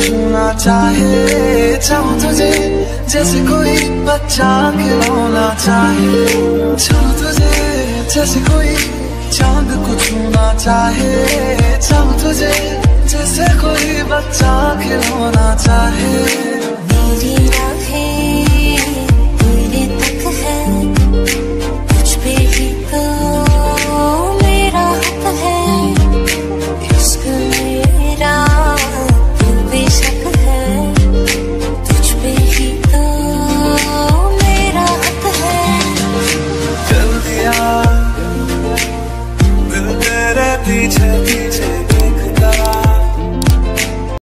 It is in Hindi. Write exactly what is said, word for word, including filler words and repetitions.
छूना चाहे, चाहूं तुझे जैसे कोई बच्चा खिलौना चाहे, चाहूं तुझे जैसे कोई चांद को छूना चाहे, चाहूं तुझे जैसे कोई बच्चा खिलौना चाहे।